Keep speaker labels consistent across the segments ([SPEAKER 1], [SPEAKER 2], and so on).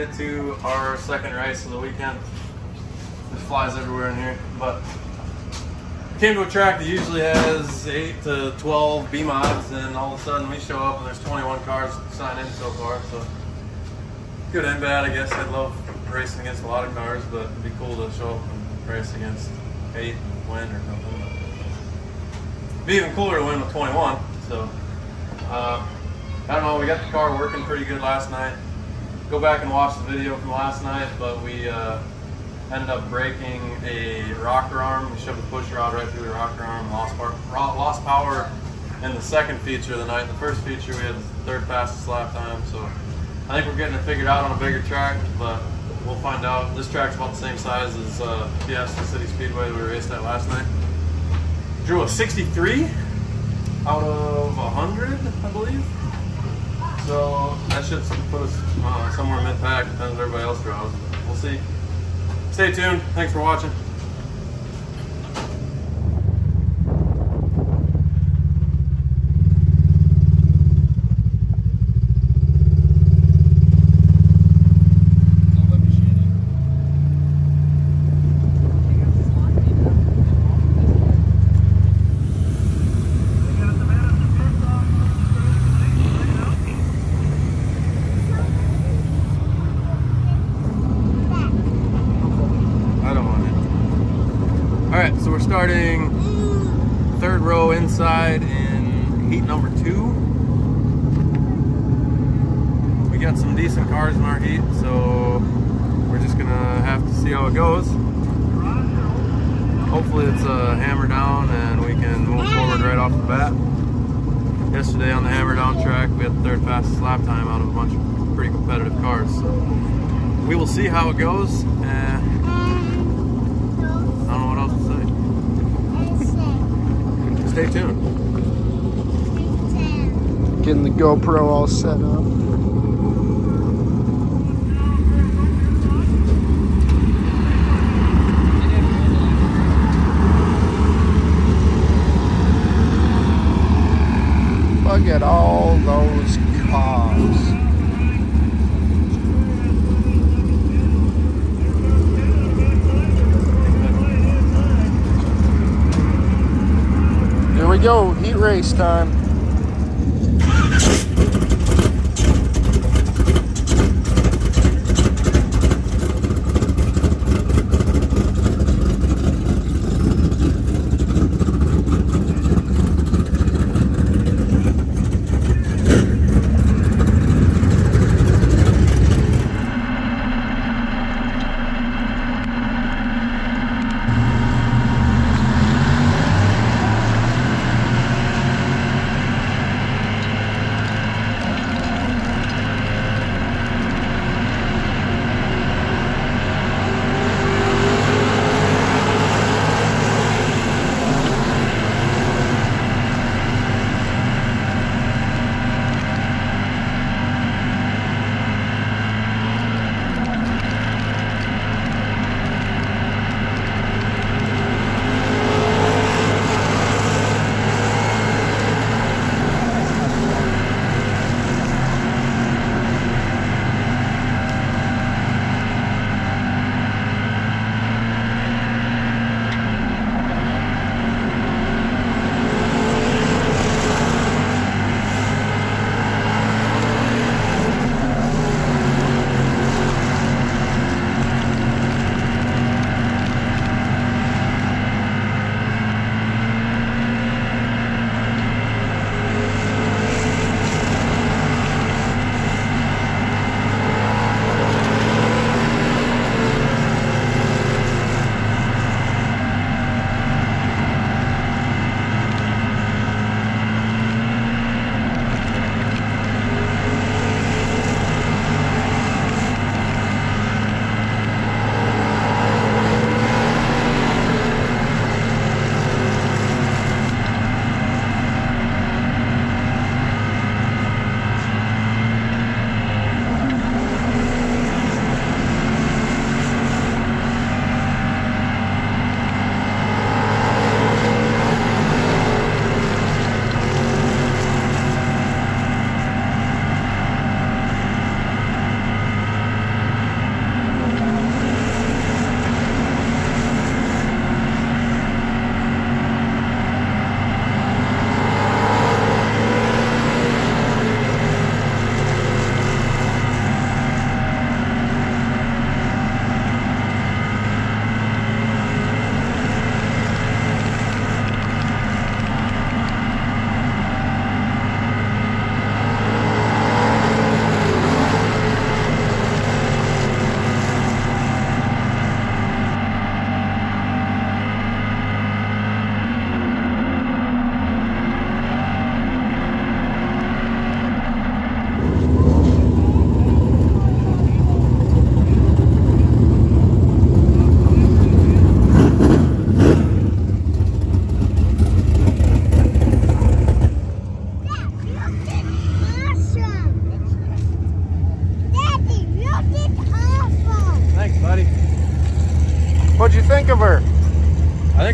[SPEAKER 1] it to our second race of the weekend. There's flies everywhere in here, but came to a track that usually has 8 to 12 B mods, and all of a sudden we show up and there's 21 cars signed in so far. So good and bad, I guess. I love racing against a lot of cars, but it'd be cool to show up and race against 8 and win or something. It'd be even cooler to win with 21. So I don't know. We got the car working pretty good last night. Go back and watch the video from last night, but we ended up breaking a rocker arm. We shoved a push rod right through the rocker arm, lost power in the second feature of the night. In the first feature, we had the third fastest lap time, so I think we're getting it figured out on a bigger track, but we'll find out. This track's about the same size as Fiesta City Speedway we raced at last night. Drew a 63 out of 100, I believe. So that should put us somewhere mid-pack, depends what everybody else draws. We'll see. Stay tuned. Thanks for watching. Alright, so we're starting third row inside in heat number 2. We got some decent cars in our heat, so we're just gonna have to see how it goes. Hopefully it's a hammer down and we can move forward right off the bat. Yesterday on the hammer down track, we had the third fastest lap time out of a bunch of pretty competitive cars. So we will see how it goes. Stay tuned.
[SPEAKER 2] Getting the GoPro all set up. Look at all those cars. Here we go, heat race time.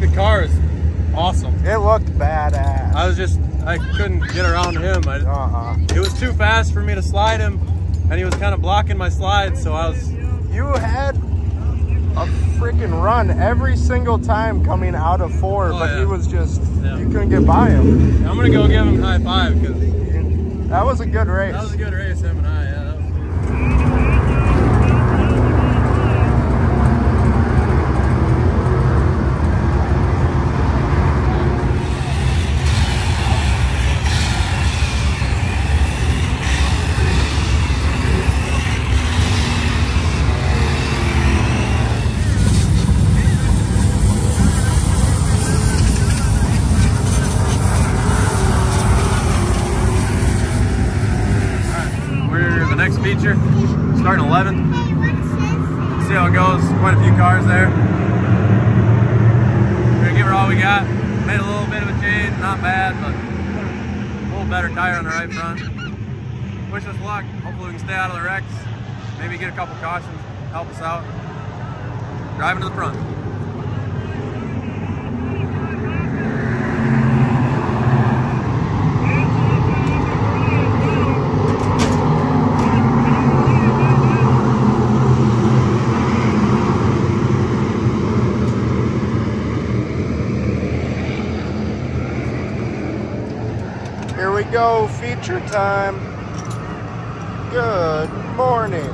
[SPEAKER 1] the car is awesome.
[SPEAKER 2] It looked badass.
[SPEAKER 1] I couldn't get around him. It was too fast for me to slide him, and he was kind of blocking my slide, so I was...
[SPEAKER 2] You had a freaking run every single time coming out of 4, but
[SPEAKER 1] yeah.
[SPEAKER 2] he was just, you couldn't get by him.
[SPEAKER 1] I'm gonna go give him a high five, because
[SPEAKER 2] that was a good race.
[SPEAKER 1] That was a good race, him and I, yeah. That was good. Next feature, starting 11. See how it goes. Quite a few cars there. We're gonna give her all we got. Made a little bit of a change, not bad, but a little better tire on the right front. Wish us luck. Hopefully we can stay out of the wrecks. Maybe get a couple cautions, help us out. Driving to the front.
[SPEAKER 2] Here we go, feature time. Good morning.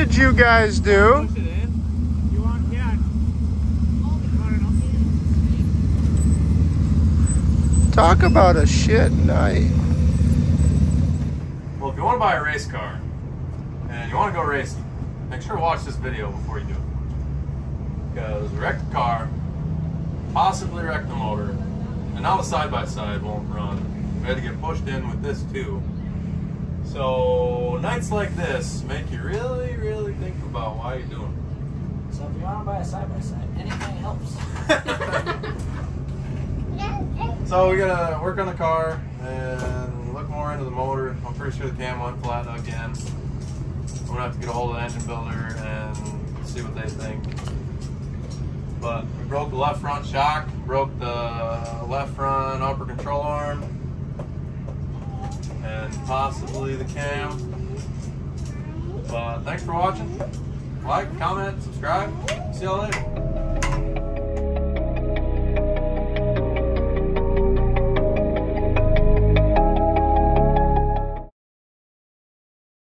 [SPEAKER 2] did you guys do?
[SPEAKER 3] Push it in. You want, yeah.
[SPEAKER 2] Talk about a shit night.
[SPEAKER 1] Well, if you want to buy a race car and you want to go racing, make sure to watch this video before you do it. Because wreck the car, possibly wreck the motor, and now the side-by-side won't run. We had to get pushed in with this too. So nights like this make you really, really think about why you're doing it.
[SPEAKER 4] So if you want to buy a side-by-side, anything helps.
[SPEAKER 1] So we gotta work on the car and look more into the motor. I'm pretty sure the cam went flat again. I'm gonna have to get a hold of the engine builder and see what they think. But we broke the left front shock, broke the left front upper control arm, and possibly the cam. But thanks for watching. Like, comment, subscribe. See y'all later.